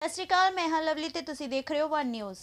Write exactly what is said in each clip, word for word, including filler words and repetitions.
ਸਤਿ ਸ਼੍ਰੀ ਅਕਾਲ, ਮੈਂ ਹਾਂ ਲਵਲੀ ਤੇ ਤੁਸੀਂ ਦੇਖ ਰਹੇ ਹੋ ਵਨ ਨਿਊਜ਼।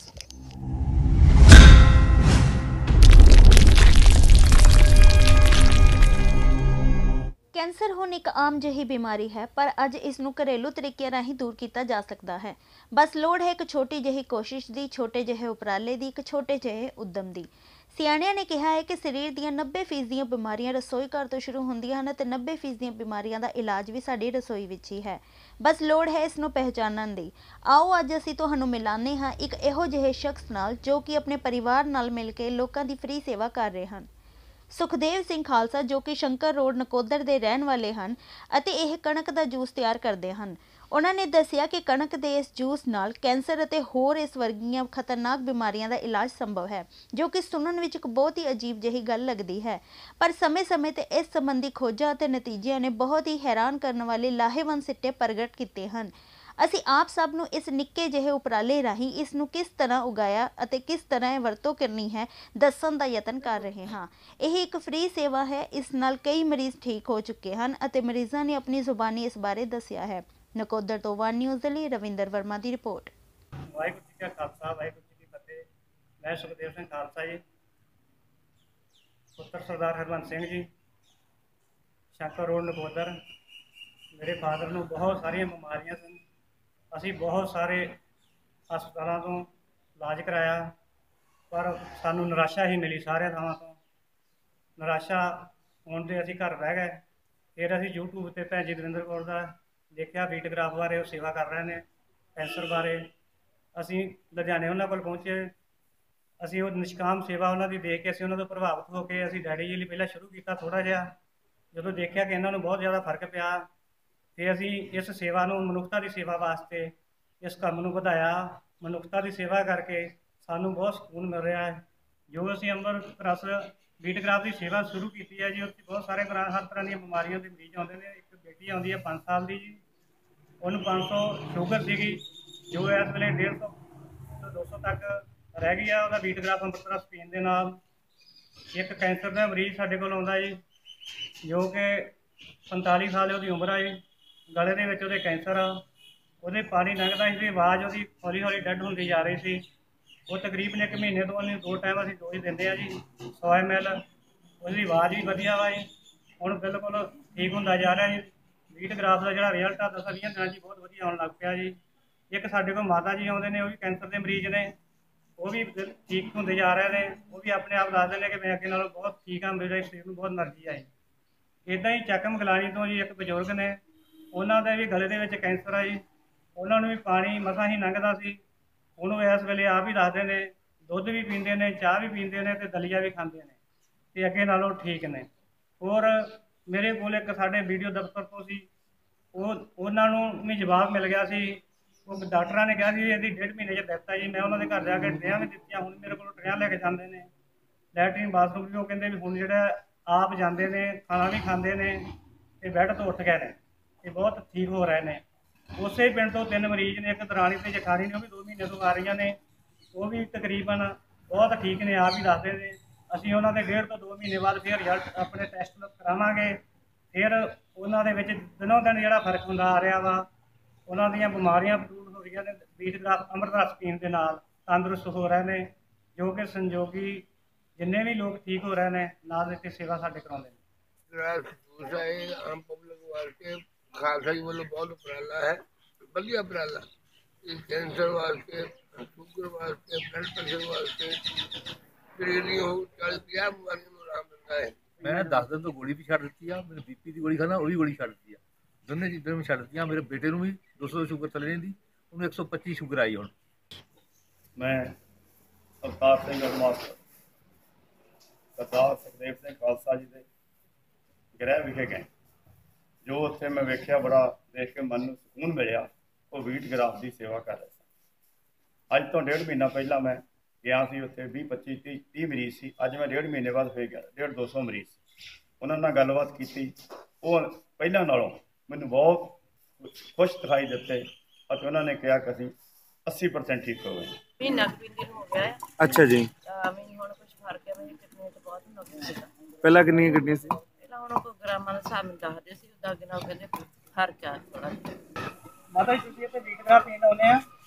ਕੈਂਸਰ ਹੁਣ ਇੱਕ ਆਮ ਜਿਹੀ ਬਿਮਾਰੀ ਹੈ, ਪਰ ਅੱਜ ਇਸ ਨੂੰ ਘਰੇਲੂ ਤਰੀਕਿਆਂ ਰਾਹੀਂ ਦੂਰ ਕੀਤਾ ਜਾ ਸਕਦਾ ਹੈ। ਬਸ ਲੋੜ ਹੈ ਇੱਕ ਛੋਟੀ ਜਿਹੀ ਕੋਸ਼ਿਸ਼ ਦੀ, ਛੋਟੇ ਜਿਹੇ ਉਪਰਾਲੇ ਦੀ, ਇੱਕ ਛੋਟੇ ਜਿਹੇ ਉਦਮ ਦੀ। ਸਿਆਣਿਆਂ ਨੇ ਕਿਹਾ ਹੈ ਕਿ ਸਰੀਰ ਦੀਆਂ ਨੱਬੇ ਫੀਸਦ ਦੀਆਂ ਬਿਮਾਰੀਆਂ ਰਸੋਈ ਘਰ ਤੋਂ ਸ਼ੁਰੂ ਹੁੰਦੀਆਂ ਹਨ ਅਤੇ ਨੱਬੇ ਫੀਸਦ ਦੀਆਂ ਬਿਮਾਰੀਆਂ ਦਾ ਇਲਾਜ ਵੀ ਸਾਡੀ ਰਸੋਈ ਵਿੱਚ ਹੀ ਹੈ। ਬਸ ਲੋੜ ਹੈ ਇਸ ਨੂੰ ਪਹਿਚਾਨਣ ਦੀ। ਆਓ ਅੱਜ ਅਸੀਂ ਤੁਹਾਨੂੰ ਮਿਲਾਉਂਦੇ ਹਾਂ ਇੱਕ ਇਹੋ ਜਿਹੇ ਸ਼ਖਸ ਨਾਲ ਜੋ ਕਿ ਆਪਣੇ ਪਰਿਵਾਰ ਨਾਲ ਮਿਲ ਕੇ ਲੋਕਾਂ ਦੀ ਫ੍ਰੀ ਸੇਵਾ ਕਰ ਰਹੇ ਹਨ। ਸੁਖਦੇਵ ਸਿੰਘ ਖਾਲਸਾ, ਜੋ ਕਿ ਸ਼ੰਕਰ ਰੋਡ ਨਕੋਦਰ ਦੇ ਰਹਿਣ ਵਾਲੇ ਹਨ ਅਤੇ ਇਹ ਕਣਕ ਦਾ ਜੂਸ ਤਿਆਰ ਕਰਦੇ ਹਨ। ਉਹਨਾਂ ਨੇ ਦੱਸਿਆ ਕਿ ਕਣਕ ਦੇ ਇਸ ਜੂਸ ਨਾਲ ਕੈਂਸਰ ਅਤੇ ਹੋਰ ਇਸ ਵਰਗੀਆਂ ਖਤਰਨਾਕ ਬਿਮਾਰੀਆਂ ਦਾ ਇਲਾਜ ਸੰਭਵ ਹੈ, ਜੋ ਕਿ ਸੁਣਨ ਵਿੱਚ ਇੱਕ ਬਹੁਤ ਹੀ ਅਜੀਬ ਜਿਹੀ ਗੱਲ ਲੱਗਦੀ ਹੈ। ਪਰ ਸਮੇਂ-ਸਮੇਂ ਤੇ ਇਸ ਸੰਬੰਧੀ ਖੋਜਾਂ ਅਤੇ ਨਤੀਜਿਆਂ ਨੇ ਬਹੁਤ ਹੀ ਹੈਰਾਨ ਕਰਨ ਵਾਲੇ ਲਾਹੇਵੰਦ ਸਿੱਟੇ ਪ੍ਰਗਟ ਕੀਤੇ ਹਨ। ਅਸੀਂ ਆਪ ਸਭ ਨੂੰ ਇਸ ਨਿੱਕੇ ਜਿਹੇ ਉਪਰਾਲੇ ਰਾਹੀਂ ਇਸ ਨੂੰ ਕਿਸ ਤਰ੍ਹਾਂ ਉਗਾਇਆ ਅਤੇ ਕਿਸ ਤਰ੍ਹਾਂ ਇਹ ਵਰਤੋਂ ਕਰਨੀ ਹੈ ਦੱਸਣ ਦਾ ਯਤਨ ਕਰ ਰਹੇ ਹਾਂ। ਇਹ ਇੱਕ ਫ੍ਰੀ ਸੇਵਾ ਹੈ। ਇਸ ਨਾਲ ਕਈ ਮਰੀਜ਼ ਠੀਕ ਹੋ ਚੁੱਕੇ ਹਨ ਅਤੇ ਮਰੀਜ਼ਾਂ ਨੇ ਆਪਣੀ ਜ਼ੁਬਾਨੀ ਇਸ ਬਾਰੇ ਦੱਸਿਆ ਹੈ। ਨਕੋਦਰ ਤੋਂ ਵਨ ਨਿਊਜ਼ ਦੇ ਲਈ ਰਵਿੰਦਰ ਵਰਮਾ ਦੀ ਰਿਪੋਰਟ। ਵਾਹਿਗੁਰੂ ਜੀ ਕਾ ਖਾਲਸਾ, ਵਾਹਿਗੁਰੂ ਜੀ ਕੀ ਫਤਿਹ। ਮੈਂ ਸੁਖਦੇਵ ਸਿੰਘ ਖਾਲਸਾ ਜੀ, ਪੁੱਤਰ ਸਰਦਾਰ ਹਰਬੰਸ ਸਿੰਘ ਜੀ, ਸ਼ੰਕਰ ਰੋਡ ਨਕੋਦਰ। ਮੇਰੇ ਫਾਦਰ ਨੂੰ ਬਹੁਤ ਸਾਰੀਆਂ ਬਿਮਾਰੀਆਂ ਸਨ। ਅਸੀਂ ਬਹੁਤ ਸਾਰੇ ਹਸਪਤਾਲਾਂ ਤੋਂ ਇਲਾਜ ਕਰਾਇਆ, ਪਰ ਸਾਨੂੰ ਨਿਰਾਸ਼ਾ ਹੀ ਮਿਲੀ ਸਾਰਿਆਂ ਥਾਵਾਂ ਤੋਂ। ਨਿਰਾਸ਼ਾ ਹੋਣ ਦੇ ਅਸੀਂ ਘਰ ਰਹਿ ਗਏ। ਫਿਰ ਅਸੀਂ ਯੂਟਿਊਬ 'ਤੇ ਭੈਣ ਜੀ ਦਵਿੰਦਰ ਕੌਰ ਦਾ ਦੇਖਿਆ, ਵੀਟਗ੍ਰਾਫ ਬਾਰੇ ਉਹ ਸੇਵਾ ਕਰ ਰਹੇ ਨੇ, ਕੈਂਸਰ ਬਾਰੇ। ਅਸੀਂ ਲੁਧਿਆਣੇ ਉਹਨਾਂ ਕੋਲ ਪਹੁੰਚੇ। ਅਸੀਂ ਉਹ ਨਿਸ਼ਕਾਮ ਸੇਵਾ ਉਹਨਾਂ ਦੀ ਦੇਖ ਕੇ ਅਸੀਂ ਉਹਨਾਂ ਤੋਂ ਪ੍ਰਭਾਵਿਤ ਹੋ ਕੇ ਅਸੀਂ ਡੈਡੀ ਜੀ ਲਈ ਪਹਿਲਾਂ ਸ਼ੁਰੂ ਕੀਤਾ ਥੋੜ੍ਹਾ ਜਿਹਾ। ਜਦੋਂ ਦੇਖਿਆ ਕਿ ਇਹਨਾਂ ਨੂੰ ਬਹੁਤ ਜ਼ਿਆਦਾ ਫਰਕ ਪਿਆ, ਫਿਰ ਅਸੀਂ ਇਸ ਸੇਵਾ ਨੂੰ ਮਨੁੱਖਤਾ ਦੀ ਸੇਵਾ ਵਾਸਤੇ ਇਸ ਕੰਮ ਨੂੰ ਵਧਾਇਆ। ਮਨੁੱਖਤਾ ਦੀ ਸੇਵਾ ਕਰਕੇ ਸਾਨੂੰ ਬਹੁਤ ਸਕੂਨ ਮਿਲ ਰਿਹਾ ਹੈ। ਜੋ ਅਸੀਂ ਅੰਮ੍ਰਿਤ ਰਸ ਵੀਟਗ੍ਰਾਫ ਦੀ ਸੇਵਾ ਸ਼ੁਰੂ ਕੀਤੀ ਹੈ ਜੀ, ਉੱਥੇ ਬਹੁਤ ਸਾਰੇ ਤਰ੍ਹਾਂ ਹਰ ਤਰ੍ਹਾਂ ਦੀਆਂ ਬਿਮਾਰੀਆਂ ਦੇ ਮਰੀਜ਼ ਆਉਂਦੇ ਨੇ। ਇੱਕ ਬੇਟੀ ਆਉਂਦੀ ਹੈ ਪੰਜ ਸਾਲ ਦੀ ਜੀ, ਉਹਨੂੰ ਪੰਜ ਸੌ ਸ਼ੂਗਰ ਸੀਗੀ, ਜੋ ਇਸ ਵੇਲੇ ਡੇਢ ਸੌ ਤੋਂ ਦੋ ਸੌ ਤੱਕ ਰਹਿ ਗਈ ਆ। ਉਹਦਾ ਵੀਟਗ੍ਰਾਫ ਅੰਮ੍ਰਿਤ ਰਸ ਪੀਣ ਦੇ ਨਾਲ। ਇੱਕ ਕੈਂਸਰ ਦਾ ਮਰੀਜ਼ ਸਾਡੇ ਕੋਲ ਆਉਂਦਾ ਜੀ, ਜੋ ਕਿ ਪੰਤਾਲੀ ਸਾਲ ਉਹਦੀ ਉਮਰ ਆ ਜੀ, ਗਲੇ ਦੇ ਵਿੱਚ ਉਹਦੇ ਕੈਂਸਰ ਆ। ਉਹਦੇ ਪਾਣੀ ਲੰਘਦਾ ਸੀ, ਆਵਾਜ਼ ਉਹਦੀ ਹੌਲੀ ਹੌਲੀ ਡੈਡ ਹੁੰਦੀ ਜਾ ਰਹੀ ਸੀ। ਉਹ ਤਕਰੀਬਨ ਇੱਕ ਮਹੀਨੇ ਤੋਂ ਉਹਨੂੰ ਦੋ ਟਾਈਮ ਅਸੀਂ ਡੋਜ਼ ਦਿੰਦੇ ਆ ਜੀ, ਸੌ ਐਮ ਐਲ। ਉਹਦੀ ਆਵਾਜ਼ ਵੀ ਵਧੀਆ ਵਾ ਜੀ, ਹੁਣ ਬਿਲਕੁਲ ਠੀਕ ਹੁੰਦਾ ਜਾ ਰਿਹਾ ਜੀ। ਵੀਟਗ੍ਰਾਫ ਦਾ ਜਿਹੜਾ ਰਿਜ਼ਲਟ ਆ ਦਸਾਂ ਵੀਹਾਂ ਦਿਨਾਂ 'ਚ ਬਹੁਤ ਵਧੀਆ ਆਉਣ ਲੱਗ ਪਿਆ ਜੀ। ਇੱਕ ਸਾਡੇ ਕੋਲ ਮਾਤਾ ਜੀ ਆਉਂਦੇ ਨੇ, ਉਹ ਵੀ ਕੈਂਸਰ ਦੇ ਮਰੀਜ਼ ਨੇ, ਉਹ ਵੀ ਠੀਕ ਹੁੰਦੇ ਜਾ ਰਹੇ ਨੇ। ਉਹ ਵੀ ਆਪਣੇ ਆਪ ਦੱਸਦੇ ਨੇ ਕਿ ਮੈਂ ਅੱਗੇ ਨਾਲੋਂ ਬਹੁਤ ਠੀਕ ਹਾਂ, ਮੇਰੇ ਸਰੀਰ ਨੂੰ ਬਹੁਤ ਐਨਰਜੀ ਆਈ। ਇੱਦਾਂ ਹੀ ਚੱਕ ਮਗਲਾਣੀ ਤੋਂ ਜੀ ਇੱਕ ਬਜ਼ੁਰਗ ਨੇ, ਉਹਨਾਂ ਦਾ ਵੀ ਗਲੇ ਦੇ ਵਿੱਚ ਕੈਂਸਰ ਆ ਜੀ। ਉਹਨਾਂ ਨੂੰ ਵੀ ਪਾਣੀ ਮਸਾਂ ਹੀ ਲੰਘਦਾ ਸੀ। ਉਹਨੂੰ ਇਸ ਵੇਲੇ ਆਪ ਹੀ ਦੱਸਦੇ ਨੇ, ਦੁੱਧ ਵੀ ਪੀਂਦੇ ਨੇ, ਚਾਹ ਵੀ ਪੀਂਦੇ ਨੇ ਅਤੇ ਦਲੀਆ ਵੀ ਖਾਂਦੇ ਨੇ, ਅਤੇ ਅੱਗੇ ਨਾਲੋਂ ਠੀਕ ਨੇ। ਹੋਰ ਮੇਰੇ ਕੋਲ ਇੱਕ ਸਾਡੇ ਵੀਡੀਓ ਦਫ਼ਤਰ ਤੋਂ ਸੀ, ਉਹ ਉਹਨਾਂ ਨੂੰ ਵੀ ਜਵਾਬ ਮਿਲ ਗਿਆ ਸੀ। ਉਹ ਡਾਕਟਰਾਂ ਨੇ ਕਿਹਾ ਸੀ ਇਹਦੀ ਡੇਢ ਮਹੀਨੇ 'ਚ ਡੈਥ ਆ ਜੀ। ਮੈਂ ਉਹਨਾਂ ਦੇ ਘਰ ਜਾ ਕੇ ਟਰੇਆਂ ਵੀ ਦਿੱਤੀਆਂ, ਹੁਣ ਮੇਰੇ ਕੋਲ ਟਰੇਆਂ ਲੈ ਕੇ ਜਾਂਦੇ ਨੇ। ਲੈਟਰੀਨ ਬਾਥਰੂਮ ਵੀ ਉਹ ਕਹਿੰਦੇ ਵੀ ਹੁਣ ਜਿਹੜਾ ਆਪ ਜਾਂਦੇ ਨੇ, ਖਾਣਾ ਵੀ ਖਾਂਦੇ ਨੇ ਅਤੇ ਬੈੱਡ ਤੋਂ ਉੱਠ ਗਏ ਨੇ ਅਤੇ ਬਹੁਤ ਠੀਕ ਹੋ ਰਹੇ ਨੇ। ਉਸੇ ਪਿੰਡ ਤੋਂ ਤਿੰਨ ਮਰੀਜ਼ ਨੇ, ਇੱਕ ਦਰਾਣੀ ਅਤੇ ਜਠਾਣੀ ਨੇ, ਉਹ ਵੀ ਦੋ ਮਹੀਨੇ ਤੋਂ ਆ ਰਹੀਆਂ ਨੇ। ਉਹ ਵੀ ਤਕਰੀਬਨ ਬਹੁਤ ਠੀਕ ਨੇ, ਆਪ ਹੀ ਦੱਸਦੇ ਨੇ। ਅਸੀਂ ਉਹਨਾਂ ਦੇ ਡੇਢ ਤੋਂ ਦੋ ਮਹੀਨੇ ਬਾਅਦ ਫਿਰ ਰਿਜ਼ਲਟ ਆਪਣੇ ਟੈਸਟ ਕਰਾਵਾਂਗੇ। ਫਿਰ ਉਹਨਾਂ ਦੇ ਵਿੱਚ ਦਿਨੋਂ ਦਿਨ ਜਿਹੜਾ ਫਰਕ ਹੁੰਦਾ ਆ ਰਿਹਾ ਵਾ। ਉਹਨਾਂ ਦੀਆਂ ਬਿਮਾਰੀਆਂ ਦੂਰ ਹੋ ਰਹੀਆਂ ਨੇ। ਵੀਟਗ੍ਰਾਫ ਅੰਮ੍ਰਿਤ ਰਸ ਪੀਣ ਦੇ ਨਾਲ ਤੰਦਰੁਸਤ ਹੋ ਰਹੇ ਨੇ, ਜੋ ਕਿ ਸੰਯੋਗੀ ਜਿੰਨੇ ਵੀ ਲੋਕ ਠੀਕ ਹੋ ਰਹੇ ਨੇ, ਨਾਲ ਇੱਥੇ ਸੇਵਾ ਸਾਡੇ ਕਰਾਉਂਦੇ ਨੇ। ਆਮ ਪਬਲਿਕ ਵਾਸਤੇ ਖਾਲਸਾ ਜੀ ਵੱਲੋਂ ਬਹੁਤ ਉਪਰਾਲਾ ਹੈ, ਵਧੀਆ ਉਪਰਾਲਾ। ਕੈਂਸਰ ਵਾਸਤੇ, ਸ਼ੂਗਰ ਵਾਸਤੇ, ਬਲੱਡ ਪ੍ਰੈਸ਼ਰ ਵਾਸਤੇ, ਗਰੇਲੀ ਹੋ ਚਾਲੀ ਪੰਜਾਹ ਬਿਮਾਰੀਆਂ ਨੂੰ ਆਰਾਮ ਦਿੰਦਾ ਹੈ। ਮੈਂ ਦਸ ਦਿਨ ਤੋਂ ਗੋਲੀ ਵੀ ਛੱਡ ਦਿੱਤੀ ਆ। ਮੈਨੂੰ ਬੀਪੀ ਦੀ ਗੋਲੀ ਖਾਣਾ, ਉਹ ਵੀ ਗੋਲੀ ਛੱਡ ਦਿੱਤੀ ਆ। ਦੋਨੇ ਚੀਜ਼ਾਂ ਵੀ ਛੱਡ ਦਿੱਤੀਆਂ। ਮੇਰੇ ਬੇਟੇ ਨੂੰ ਵੀ ਦੋ ਸੌ ਸ਼ੂਗਰ ਥੱਲੇ ਨਹੀਂ ਦੀ, ਉਹਨੂੰ ਇੱਕ ਸੌ ਪੱਚੀ ਸ਼ੂਗਰ ਆਈ ਹੁਣ। ਮੈਂ ਅਵਤਾਰ ਸਿੰਘ ਮਾਸਟਰ ਸਰਦਾਰ ਸੁਖਦੇਵ ਸਿੰਘ ਖਾਲਸਾ ਜੀ ਦੇ ਗ੍ਰਹਿ ਵਿਖੇ ਗਏ। ਜੋ ਉੱਥੇ ਮੈਂ ਵੇਖਿਆ, ਬੜਾ ਦੇਖ ਕੇ ਮਨ ਨੂੰ ਸਕੂਨ ਮਿਲਿਆ। ਉਹ ਵੀਟਗ੍ਰਾਫ ਦੀ ਸੇਵਾ ਕਰ ਰਹੇ ਸਨ। ਅੱਜ ਤੋਂ ਡੇਢ ਮਹੀਨਾ ਪਹਿਲਾਂ ਮੈਂ ਗਿਆ ਸੀ ਉੱਥੇ, ਵੀਹ ਪੱਚੀ ਤੀਹ ਤੀਹ ਮਰੀਜ਼ ਸੀ। ਅੱਜ ਮੈਂ ਡੇਢ ਮਹੀਨੇ ਬਾਅਦ ਫਿਰ ਗਿਆ, ਡੇਢ ਦੋ ਸੌ ਮਰੀਜ਼ ਸੀ। ਉਹਨਾਂ ਨਾਲ ਗੱਲਬਾਤ ਕੀਤੀ, ਉਹ ਪਹਿਲਾਂ ਨਾਲੋਂ ਮੈਨੂੰ ਬਹੁਤ ਖੁਸ਼ ਦਿਖਾਈ ਦਿੱਤੇ ਅਤੇ ਉਹਨਾਂ ਨੇ ਕਿਹਾ ਕਿ ਅਸੀਂ अस्सी परसेंट ठीक हो गए। महीना दिन हो गया है। अच्छा जी। ਮੈਨੂੰ ਹੁਣ ਕੁਝ ਫਰਕ ਹੈ। ਮੈਨੂੰ ਕਿਡਨੀ ਤੇ ਬਹੁਤ ਨੁਕਸ ਸੀਗਾ। ਪਹਿਲਾਂ ਕਿੰਨੀ ਕਿਡਨੀ ਸੀ? ਪਹਿਲਾਂ ਹੁਣ ਕੋ ਗ੍ਰਾਮਾਂ ਦਾ ਹਿਸਾਬ ਮੈਨੂੰ ਦੱਸਦੇ ਸੀ, ਉਦਾਂ ਅੱਗੇ ਨਾਲ ਕਹਿੰਦੇ ਫਰਕ ਆ ਥੋੜਾ। ਮਾਤਾ ਜੀ ਤੁਸੀਂ ਇੱਥੇ ਵੀਟਗ੍ਰਾਫ ਪੀਣ ਆਉਂਦੇ ਆ?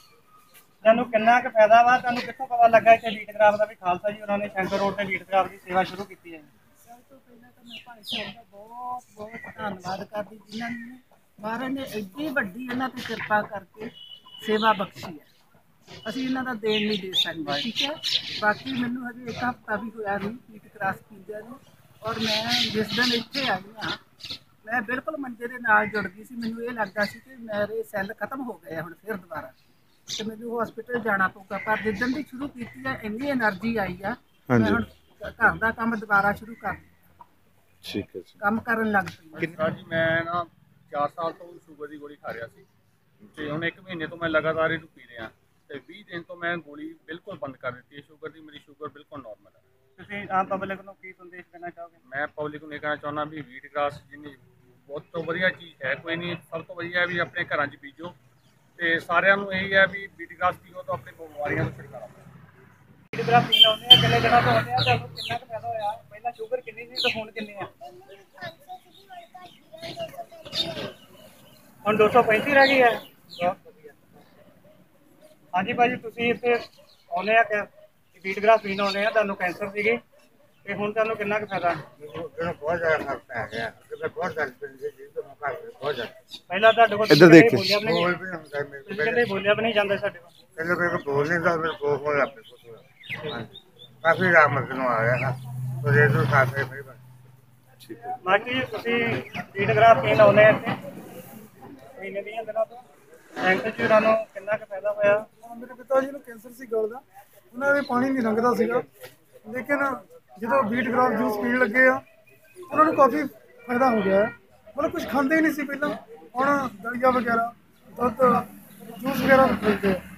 ਤੁਹਾਨੂੰ ਕਿੰਨਾ ਕੁ ਫਾਇਦਾ ਵਾ? ਤੁਹਾਨੂੰ ਕਿੱਥੋਂ ਪਤਾ ਲੱਗਾ ਇੱਥੇ ਵੀਟ ਕਰਾਫਟ ਦਾ ਵੀ ਖਾਲਸਾ ਜੀ ਉਹਨਾਂ ਨੇ ਸ਼ੰਕਰ ਰੋਡ ਤੇ ਵੀਟ ਕਰਾਫਟ ਦੀ ਸੇਵਾ ਸ਼ੁਰੂ ਕੀਤੀ ਹੈ? ਸਭ ਤੋਂ ਪਹਿਲਾਂ ਤਾਂ ਮੈਂ ਭਾਈ ਸਾਹਿਬ ਦਾ ਬਹੁਤ ਬਹੁਤ ਧੰਨਵਾਦ ਕਰਦੀ ਜਿਨ੍ਹਾਂ ਨੇ ਮਹਾਰਾਜ ਨੇ ਐਡੀ ਵੱਡੀ ਇਹਨਾਂ ਤੇ ਕਿਰਪਾ ਕਰਕੇ ਸੇਵਾ ਬਖਸ਼ੀ ਹੈ। ਅਸੀਂ ਇਹਨਾਂ ਦਾ ਦੇਣ ਨਹੀਂ ਦੇ ਸਕਦੇ, ਠੀਕ ਹੈ। ਬਾਕੀ ਮੈਨੂੰ ਹਜੇ ਇੱਕ ਹਫ਼ਤਾ ਵੀ ਹੋਇਆ ਨਹੀਂ ਵੀਟ ਕਰਾਸ ਕੀਦਿਆਂ ਨੂੰ, ਔਰ ਮੈਂ ਜਿਸ ਦਿਨ ਇੱਥੇ ਆਈ ਹਾਂ ਮੈਂ ਬਿਲਕੁਲ ਮੰਜੇ ਦੇ ਨਾਲ ਜੁੜ ਗਈ ਸੀ। ਮੈਨੂੰ ਇਹ ਲੱਗਦਾ ਸੀ ਕਿ ਮੇਰੇ ਸੈੱਲ ਖਤਮ ਹੋ ਗਏ ਹੁਣ ਫਿਰ ਦੁਬਾਰਾ, ਤੇ ਮੈਨੂੰ ਹਸਪੀਟਲ ਜਾਣਾ ਪਊਗਾ। ਪਰ ਜਿੱਦਣ ਦੀ ਸ਼ੁਰੂ ਕੀਤੀ ਹੈ ਇੰਨੀ એનર્ਜੀ ਆਈ ਆ, ਮੈਂ ਹੁਣ ਘਰ ਦਾ ਕੰਮ ਦੁਬਾਰਾ ਸ਼ੁਰੂ ਕਰ ਦਿੱਤਾ। ਠੀਕ ਹੈ ਜੀ। ਕੰਮ ਕਰਨ ਲੱਗ ਪਈ। ਸਰ ਜੀ ਮੈਂ ਨਾ ਚਾਰ ਸਾਲ ਤੋਂ ਸ਼ੂਗਰ ਦੀ ਗੋਲੀ ਖਾ ਰਿਹਾ ਸੀ ਤੇ ਹੁਣ ਇੱਕ ਮਹੀਨੇ ਤੋਂ ਮੈਂ ਲਗਾਤਾਰ ਇਹਨੂੰ ਪੀ ਰਿਹਾ ਤੇ ਵੀਹ ਦਿਨ ਤੋਂ ਮੈਂ ਗੋਲੀ ਬਿਲਕੁਲ ਬੰਦ ਕਰ ਦਿੱਤੀ ਹੈ ਸ਼ੂਗਰ ਦੀ। ਮੇਰੀ ਸ਼ੂਗਰ ਬਿਲਕੁਲ ਨਾਰਮਲ ਹੈ। ਤੁਸੀਂ ਆਮ ਪਬਲਿਕ ਨੂੰ ਕੀ ਸੰਦੇਸ਼ ਦੇਣਾ ਚਾਹੋਗੇ? ਮੈਂ ਪਬਲਿਕ ਨੂੰ ਇਹ ਕਹਿਣਾ ਚਾਹੁੰਦਾ ਵੀ ਵੀਟ ਗ੍ਰਾਸ ਜਿੰਨੀ ਬਹੁਤ ਤੋਂ ਵਧੀਆ ਚੀਜ਼ ਹੈ ਕੋਈ ਨਹੀਂ, ਸਭ ਤੋਂ ਵਧੀਆ ਵੀ ਆਪਣੇ ਘਰਾਂ 'ਚ ਬੀਜੋ ਤੇ ਸਾਰਿਆਂ ਨੂੰ ਇਹੀ ਹੈ ਵੀ ਵੀਟ ਗ੍ਰਾਸ ਪੀਓ ਤਾਂ ਆਪਣੀ ਬਿਮਾਰੀਆਂ ਤੋਂ ਛੁਟਕਾਰਾ ਪਾਓ। ਵੀਟ ਕਰਾਫਟ ਪੀਣ ਆਉਂਦੇ ਆ, ਕਿੰਨੇ ਦਿਨਾਂ ਤੋਂ ਆਉਂਦੇ ਆ? ਤੁਹਾਨੂੰ ਕਿੰਨਾ ਕੁ ਫਾਇਦਾ ਹੋਇਆ? ਪਹਿਲਾਂ ਸ਼ੂਗਰ ਕਿੰਨੀ ਸੀ ਤੇ ਹੁਣ ਕਿੰਨੀ ਆ? ਹੁਣ ਦੋ ਸੌ ਪੈਂਤੀ ਰਹਿ ਗਈ ਹੈ। ਬਹੁਤ ਵਧੀਆ। ਹਾਂਜੀ ਭਾਜੀ, ਤੁਸੀਂ ਇੱਥੇ ਆਉਂਦੇ ਆ ਕਿ ਵੀਟ ਕਰਾਫਟ ਪੀਣ ਆਉਂਦੇ ਆ, ਤੁਹਾਨੂੰ ਕੈਂਸਰ ਸੀਗੀ ਤੇ ਹੁਣ ਤੁਹਾਨੂੰ ਕਿੰਨਾ ਕੁ ਫਾਇਦਾ? ਬਹੁਤ ਜ਼ਿਆਦਾ ਫਰਕ ਪੈ ਗਿਆ। ਅੱਗੇ ਬਹੁਤ ਦਰਦ ਪੈਂਦੀ ਸੀ ਤੇ ਮੁਕਾਬਲੇ ਬਹੁਤ ਜ਼ਿਆਦਾ। ਪਹਿਲਾਂ ਤੁਹਾਡੇ ਕੋਲ ਇੱਧਰ ਦੇਖ। ਬੋਲਿਆ ਵੀ ਨਹੀਂ, ਬੋਲ ਵੀ ਹੁੰਦਾ ਮੇਰੇ ਤੁਸੀਂ ਕਹਿੰਦੇ ਬੋਲਿਆ ਵੀ ਨਹੀਂ ਜਾਂਦਾ ਸਾਡੇ ਕੋਲ। ਕਹਿੰਦੇ ਮੇਰੇ ਕੋਲ ਬੋਲ ਨਹੀਂ ਸਕਦਾ, ਮੇਰੇ ਕੋਲ ਹੋ ਰਿਹਾ ਆਪਣੇ ਕਾਫੀ ਰਾਮਤ ਨੂੰ ਆ ਗਿਆ ਨਾ तो ये तो साथ है मेरी बात। ਬਾਕੀ ਤੁਸੀਂ ਵੀਟ ਕਰਾਫਟ ਪੀਣ ਆਉਂਦੇ ਆ ਇੱਥੇ ਮਹੀਨੇ ਦੀਆਂ ਦਿਨਾਂ ਤੋਂ, ਕੈਂਸਰ ਜੀ ਉਹਨਾਂ ਨੂੰ ਕਿੰਨਾ ਕੁ ਫਾਇਦਾ ਹੋਇਆ? ਮੇਰੇ ਪਿਤਾ ਜੀ ਨੂੰ ਕੈਂਸਰ ਸੀ ਗਲ ਦਾ, ਉਹਨਾਂ ਦੇ ਪਾਣੀ ਨਹੀਂ ਲੰਘਦਾ ਸੀਗਾ, ਲੇਕਿਨ ਜਦੋਂ ਵੀਟ ਕਰਾਫਟ ਜੂਸ ਪੀਣ ਲੱਗੇ ਆ ਉਹਨਾਂ ਨੂੰ ਕਾਫੀ ਫਾਇਦਾ ਹੋ ਗਿਆ ਹੈ। ਮਤਲਬ ਕੁਝ ਖਾਂਦੇ ਹੀ ਨਹੀਂ ਸੀ ਪਹਿਲਾਂ, ਹੁਣ ਦਲੀਆ ਵਗੈਰਾ ਦੁੱਧ ਜੂਸ ਵਗੈਰਾ ਪੀਂਦੇ ਆ।